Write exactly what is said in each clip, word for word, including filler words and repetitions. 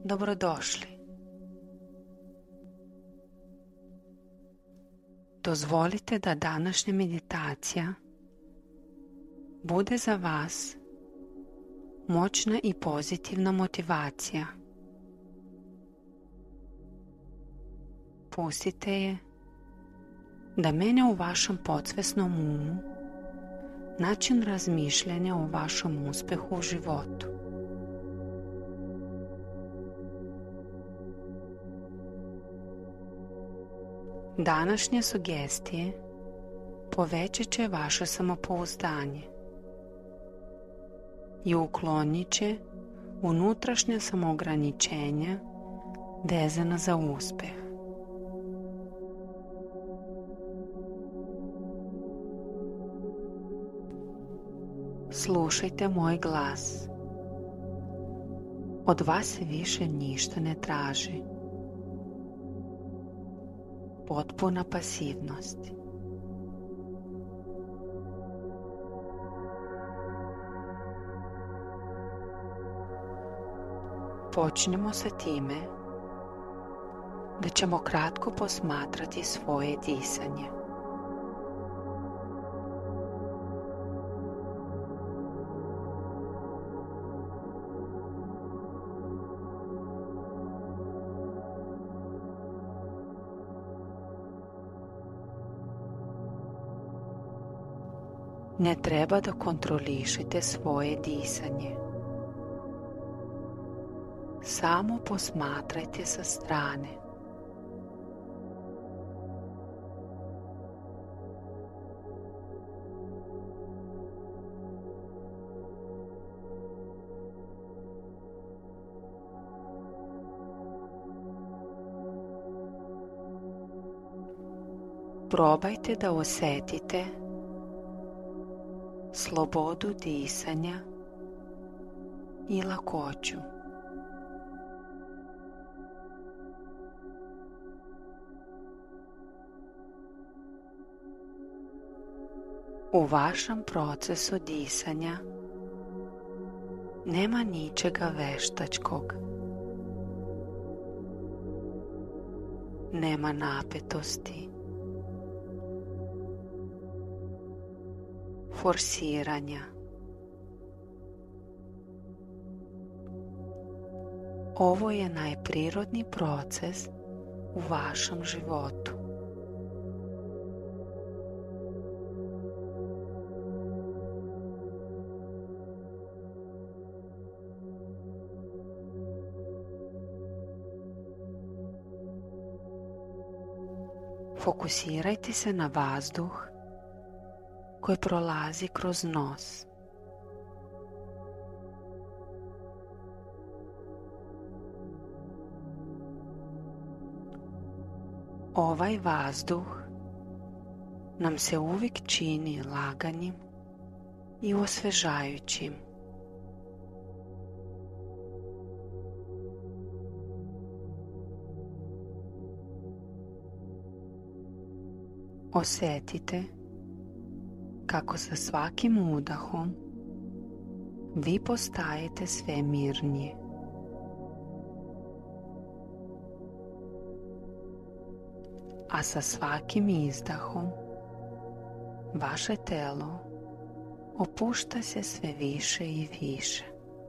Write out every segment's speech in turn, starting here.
Dobrodošli. Dozvolite da današnja meditacija bude za vas moćna i pozitivna motivacija. Pustite je da mene u vašem podsvesnom umu način razmišljanja o vašem uspehu u životu. Današnje sugestije povećat će vaše samopouzdanje i uklonit će unutrašnja samoograničenja vezana za uspeh. Slušajte moj glas. Od vas se više ništa ne traži. Potpuna pasivnost. Počnemo sa time da ćemo kratko posmatrati svoje disanje. Ne treba da kontrolišete svoje disanje. Samo posmatrajte sa strane. Probajte da osetite slobodu disanja i lakoću. U vašem procesu disanja nema ničega veštačkog. Nema napetosti, forsiranja. Ovo je najprirodni proces u vašem životu. Fokusirajte se na vazduh koji prolazi kroz nos. Ovaj vazduh nam se uvijek čini laganim i osvežajućim. Osjetite kako sa svakim udahom vi postajete sve mirnije. A sa svakim izdahom vaše telo opušta se sve više i više.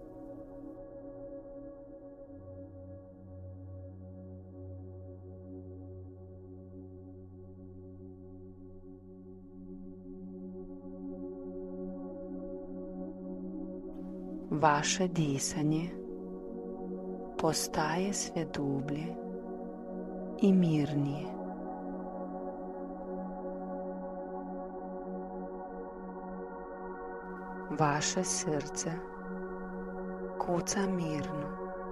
Vaše disanje postaje sve dublje i mirnije. Vaše srce kuca mirno.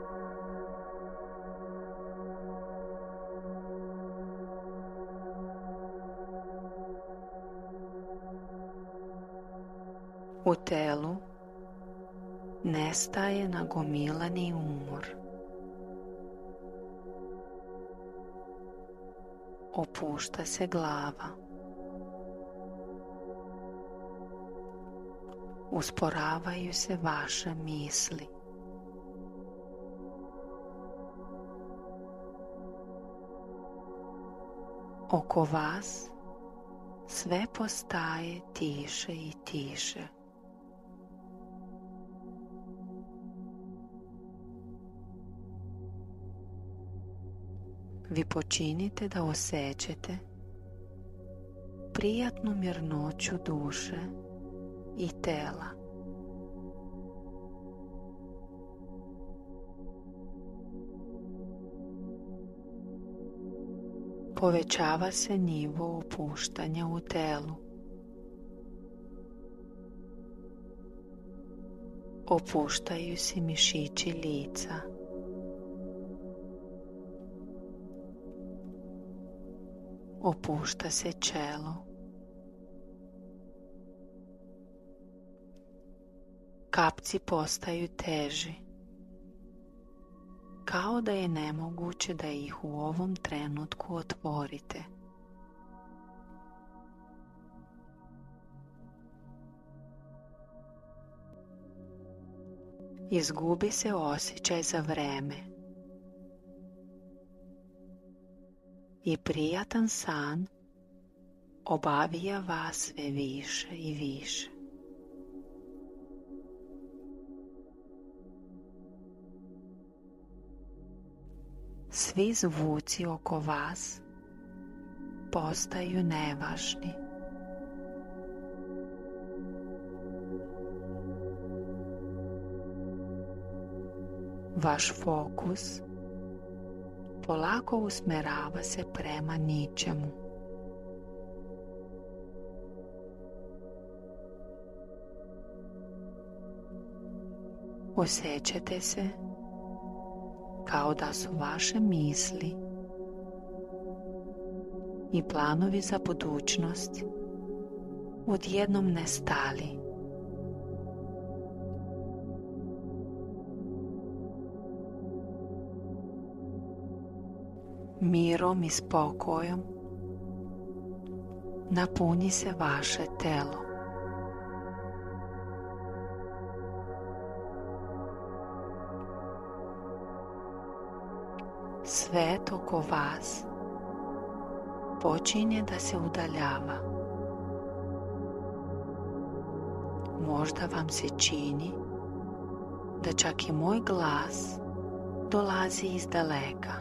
U telu nestaje nagomilani umor. Opušta se glava. Usporavaju se vaše misli. oko vas sve postaje tiše i tiše. Vi počinite da osjećate prijatnu mirnoću duše i tela. Povećava se nivo opuštanja u telu. Opuštaju se mišići lica. Opušta se čelo. Kapci postaju teži, kao da je nemoguće da ih u ovom trenutku otvorite. Izgubi se osjećaj za vreme i prijatan san obavija vas sve više i više. Svi zvuci oko vas postaju nevažni. Vaš fokus polako usmjerava se prema ničemu. Osjećate se kao da su vaše misli i planovi za budućnost odjednom nestali. Mirom i spokojom napuni se vaše telo. Svet oko vas počinje da se udaljava. Možda vam se čini da čak i moj glas dolazi iz daleka.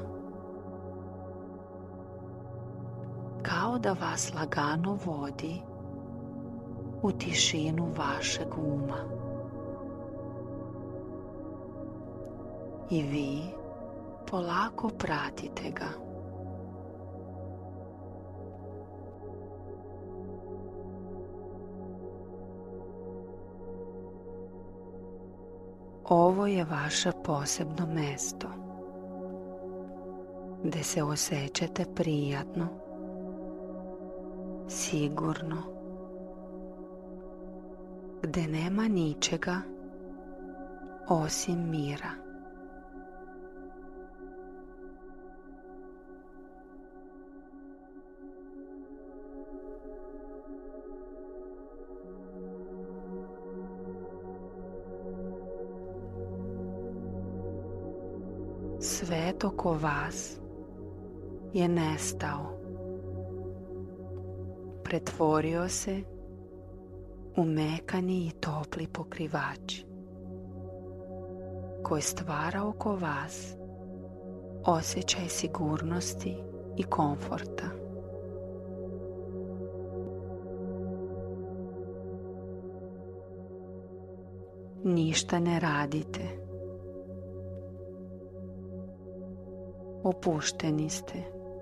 Kao da vas lagano vodi u tišinu vašeg uma. I vi polako pratite ga. Ovo je vaše posebno mesto, gdje se osjećate prijatno, sigurno, gdje nema ničega osim mira. Svet oko vas je nestao. Pretvorio se u mekani i topli pokrivač koji stvara oko vas osjećaj sigurnosti i komforta. Ništa ne radite. Opušteni ste.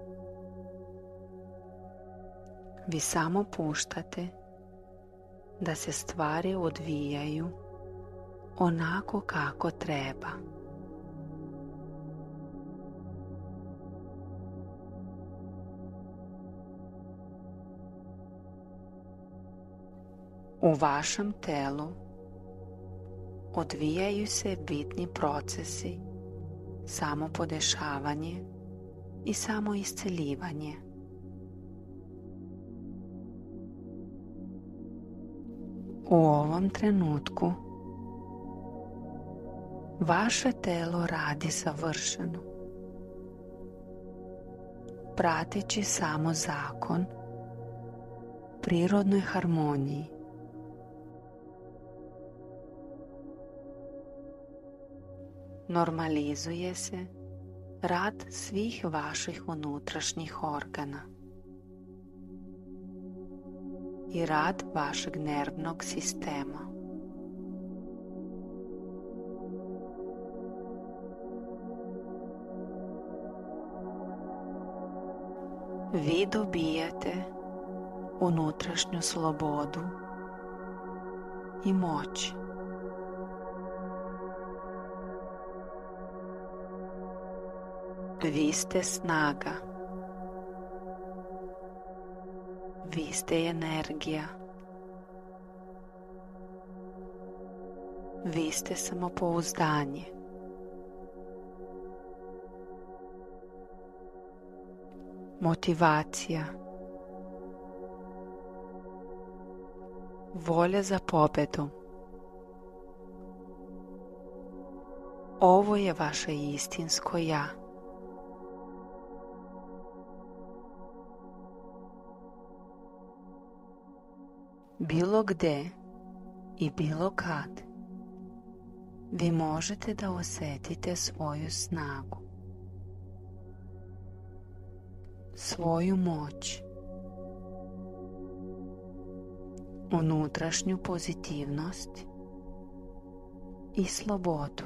Vi samo puštate da se stvari odvijaju onako kako treba. U vašem telu odvijaju se bitni procesi, samopodešavanje i samoisceljivanje. U ovom trenutku vaše telo radi savršeno. prateći samo zakon, prirodnoj harmoniji. Normalizuje se rad svih vaših unutrašnjih organa i rad vašeg nervnog sistema. Vi dobijate unutrašnju slobodu i moć. Vi ste snaga. Vi ste energija. Vi ste samopouzdanje. Motivacija. Volja za pobjedom. Ovo je vaše istinsko ja. Bilo gde i bilo kad vi možete da osjetite svoju snagu, svoju moć, unutrašnju pozitivnost i slobodu.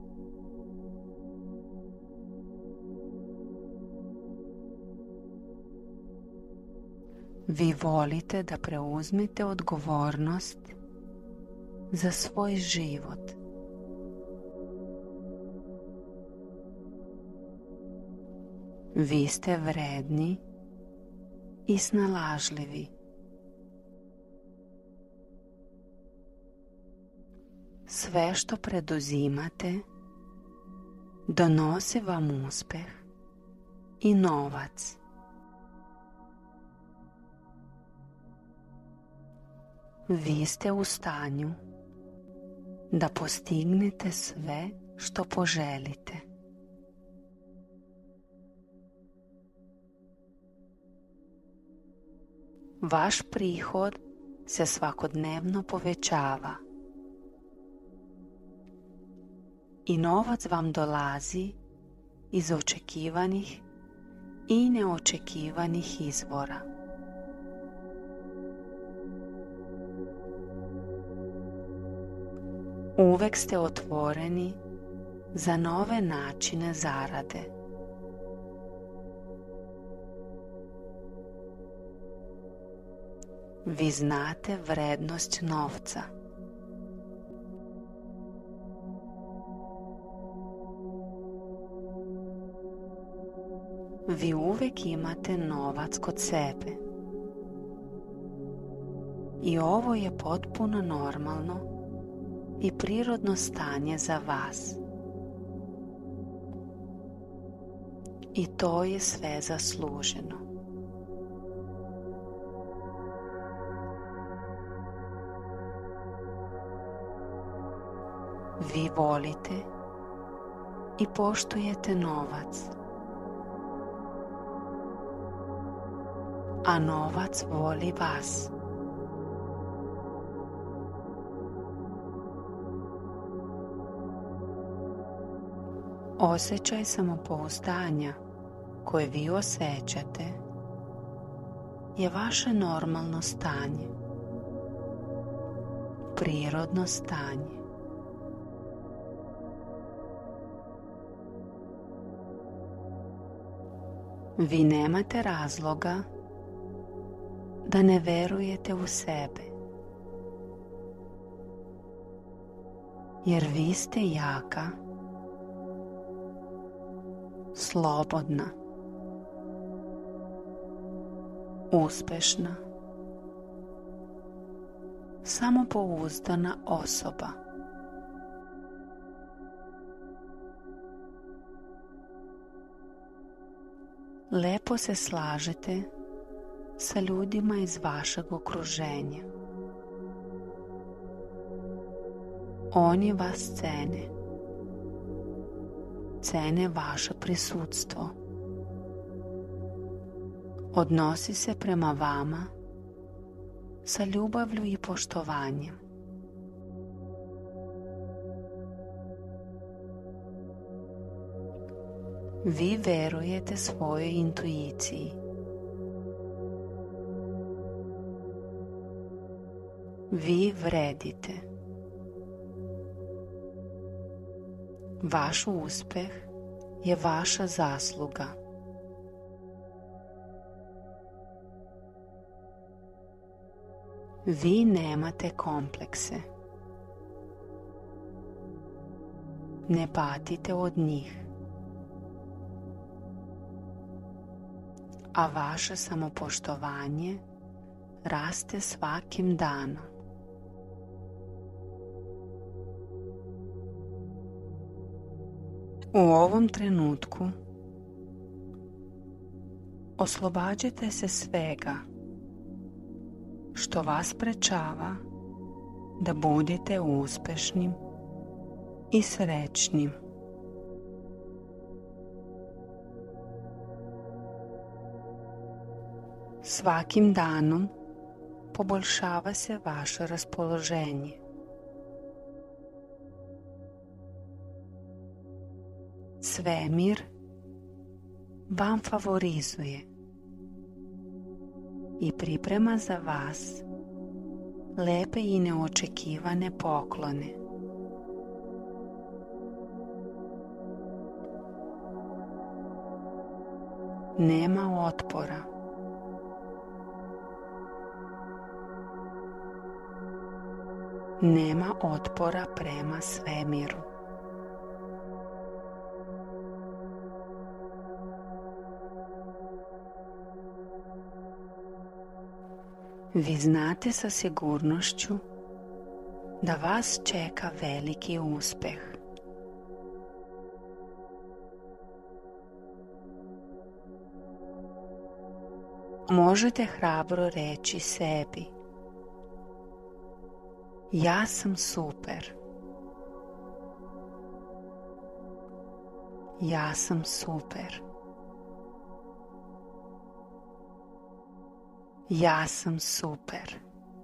Vi volite da preuzmete odgovornost za svoj život. Vi ste vredni i snalažljivi. Sve što preduzimate donosi vam uspjeh i novac. Vi ste u stanju da postignete sve što poželite. Vaš prihod se svakodnevno povećava i novac vam dolazi iz očekivanih i neočekivanih izvora. Uvek ste otvoreni za nove načine zarade. Vi znate vrednost novca. Vi uvek imate novac kod sebe. I ovo je potpuno normalno i prirodno stanje za vas. I to je sve zasluženo. Vi volite i poštujete novac, a novac voli vas. Osjećaj samopouzdanja koje vi osjećate je vaše normalno stanje, prirodno stanje. Vi nemate razloga da ne verujete u sebe, jer vi ste jaka, slobodna, uspešna, samopouzdana osoba. Lepo se slažete sa ljudima iz vašeg okruženja. Oni vas cene. Cene vaše prisutstvo. odnosi se prema vama sa ljubavlju i poštovanjem. Vi verujete svojoj intuiciji. Vi vredite. Vaš uspeh je vaša zasluga. Vi nemate komplekse. Ne patite od njih. A vaše samopoštovanje raste svakim danom. U ovom trenutku oslobađajte se svega što vas sprečava da budete uspešnim i srećnim. Svakim danom poboljšava se vaše raspoloženje. Svemir vam favorizuje i priprema za vas lepe i neočekivane poklone. Nema otpora. Nema otpora prema svemiru. Vi znate sa sigurnošću da vas čeka veliki uspeh. Možete hrabro reći sebi: ja sam super. Ja sam super. Ja sam super.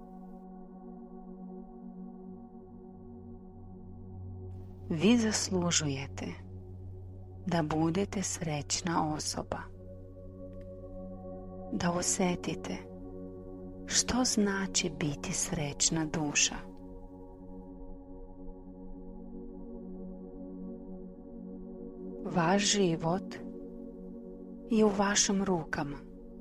Vi zaslužujete da budete srećna osoba. Da osjetite što znači biti srećna duša. Vaš život je u vašim rukama.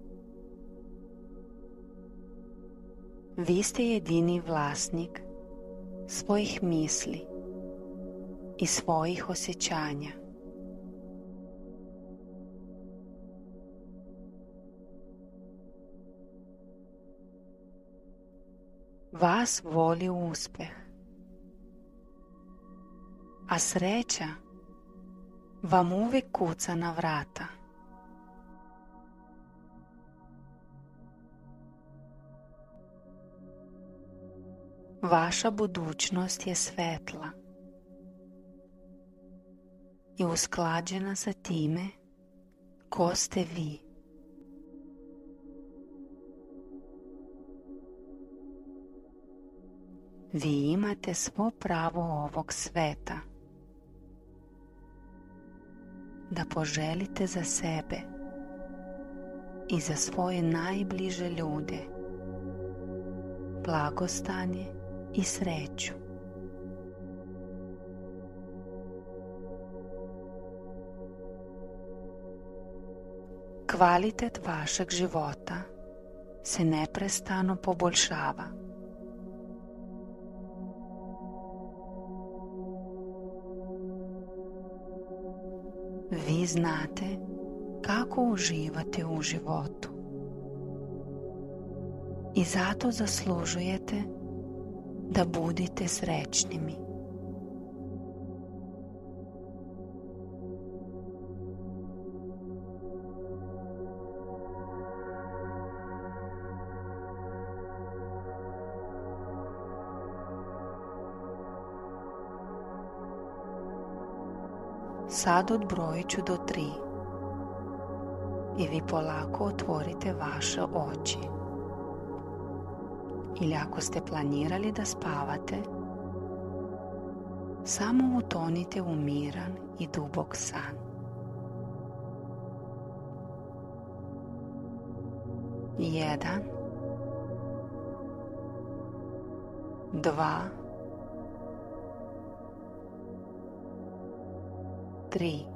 Vi ste jedini vlasnik svojih misli i svojih osjećanja. Vas voli uspjeh, a sreća vam uvijek kuca na vrata. Vaša budućnost je svetla i usklađena sa time ko ste vi. Vi imate svo pravo ovog sveta da poželite za sebe i za svoje najbliže ljude blagostanje i sreću. Kvalitet vašeg života se neprestano poboljšava. Vi znate kako uživate u životu i zato zaslužujete da budete srećnimi. Sad odbrojit ću do tri. i vi polako otvorite vaše oči. Ili ako ste planirali da spavate, samo utonite u miran i dubok san. Jedan, dva, tri.